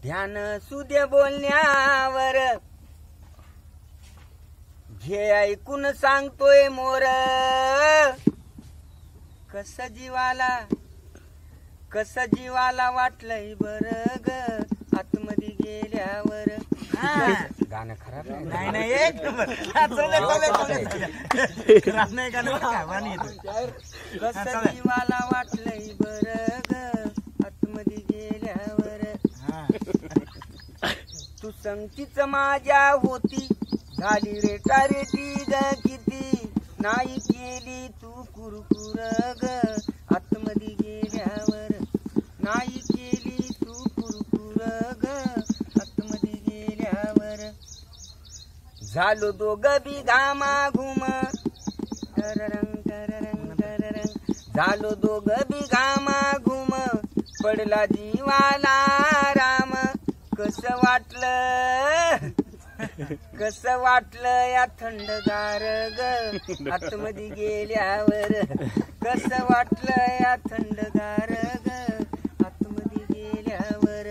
ध्यान सुदे बोलण्यावर घे ऐकून सांगतोय मोर कस जीवाला वाटलंय बर ग आतमध्ये गेल्यावर गाणं खराब नाही नाही एक नंबर कस जीवाला वाटलंय बर ग आतमध्ये गेल्यावर तू संगतीच माझ्या होती झाली रेटारेटी ग किती नाही केली तू कुरकुर ग आतमध्ये गेल्यावर नाही केली तू कुरकुर ग आतमध्ये गेल्यावर झालो दोघं बी घामा घुम टररंग टररंग टररंग झालो दोघं बी घामा घुम पडला जीवाला राम कस वाटलं या थंडगार ग आतमध्ये गेल्यावर कस वाटलं या थंडगार ग आतमध्ये गेल्यावर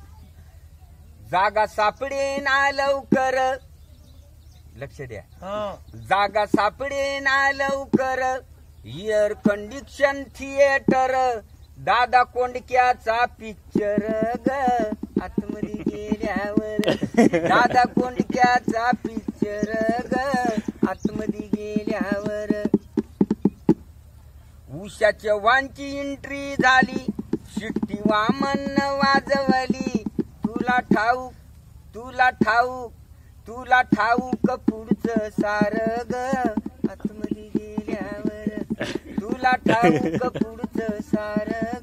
जागा सापडे ना लवकर लक्ष द्या जागा सापडे ना लवकर एअर कंडिशन थिएटर दादा कोंडक्याचा पिक्चर ग आतमध्ये गेल्यावर दादा कोंडक्याचा पिक्चर ग आतमध्ये गेल्यावर उषाच्या वांची एंट्री झाली शिट्टी वामन वाजवली तुला ठाऊक पुढचं सार ग आतमध्ये गेल्यावर तुला ठाऊक पुढचं सार